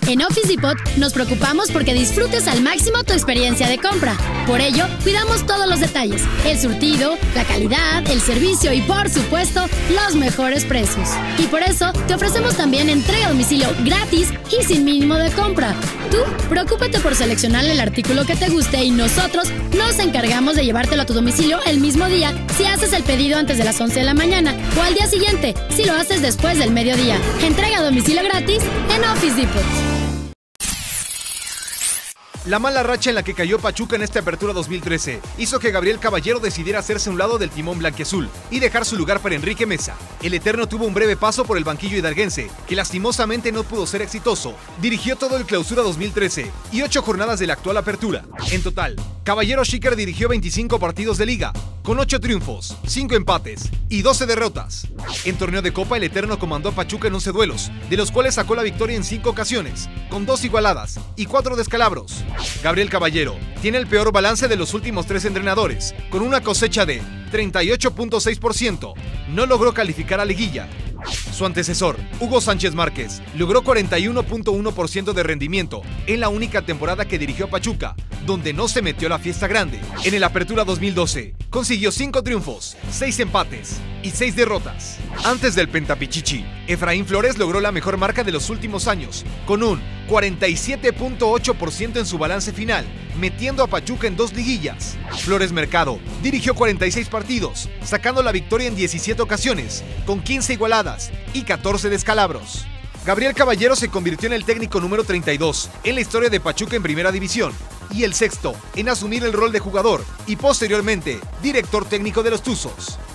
En Office Depot nos preocupamos porque disfrutes al máximo tu experiencia de compra. Por ello, cuidamos todos los detalles: el surtido, la calidad, el servicio y, por supuesto, los mejores precios. Y por eso, te ofrecemos también entrega a domicilio gratis y sin mínimo de compra. Tú, preocúpate por seleccionar el artículo que te guste y nosotros nos encargamos de llevártelo a tu domicilio el mismo día si haces el pedido antes de las 11 de la mañana o al día siguiente si lo haces después del mediodía. Entrega a domicilio gratis en Office Depot. La mala racha en la que cayó Pachuca en esta apertura 2013 hizo que Gabriel Caballero decidiera hacerse a un lado del timón blanquiazul y dejar su lugar para Enrique Meza. El Eterno tuvo un breve paso por el banquillo hidalguense, que lastimosamente no pudo ser exitoso. Dirigió todo el Clausura 2013 y 8 jornadas de la actual apertura. En total, Caballero Schicker dirigió 25 partidos de liga, con 8 triunfos, 5 empates y 12 derrotas. En torneo de Copa, el Eterno comandó a Pachuca en 11 duelos, de los cuales sacó la victoria en 5 ocasiones, con 2 igualadas y 4 descalabros. Gabriel Caballero tiene el peor balance de los últimos 3 entrenadores, con una cosecha de 38.6%. No logró calificar a liguilla. Su antecesor, Hugo Sánchez Márquez, logró 41.1% de rendimiento en la única temporada que dirigió a Pachuca, donde no se metió a la fiesta grande. En el Apertura 2012, consiguió 5 triunfos, 6 empates y 6 derrotas. Antes del Pentapichichi, Efraín Flores logró la mejor marca de los últimos años, con un 47.8% en su balance final, metiendo a Pachuca en 2 liguillas. Flores Mercado dirigió 46 partidos, sacando la victoria en 17 ocasiones, con 15 igualadas y 14 descalabros. Gabriel Caballero se convirtió en el técnico número 32 en la historia de Pachuca en Primera División y el 6º en asumir el rol de jugador y posteriormente director técnico de los Tuzos.